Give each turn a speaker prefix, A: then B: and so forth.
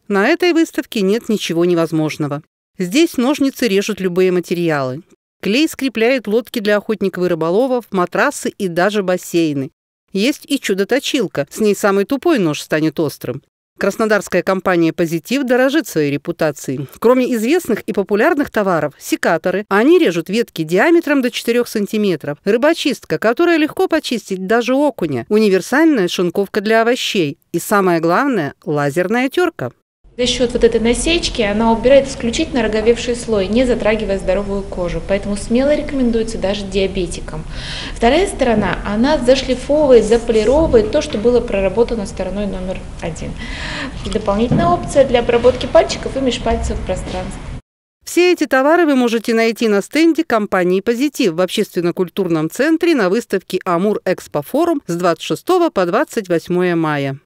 A: На этой выставке нет ничего невозможного. Здесь ножницы режут любые материалы. Клей скрепляет лодки для охотников и рыболовов, матрасы и даже бассейны. Есть и чудо-точилка, с ней самый тупой нож станет острым. Краснодарская компания «Позитив» дорожит своей репутацией. Кроме известных и популярных товаров, секаторы. Они режут ветки диаметром до 4 сантиметров. Рыбочистка, которая легко почистить даже окуня. Универсальная шинковка для овощей. И самое главное – лазерная терка.
B: За счет вот этой насечки она убирает исключительно роговевший слой, не затрагивая здоровую кожу. Поэтому смело рекомендуется даже диабетикам. Вторая сторона, она зашлифовывает, заполировывает то, что было проработано стороной номер 1. И дополнительная опция для обработки пальчиков и межпальцевых пространств.
A: Все эти товары вы можете найти на стенде компании «Позитив» в общественно-культурном центре на выставке «Амур Экспо Форум» с 26 по 28 мая.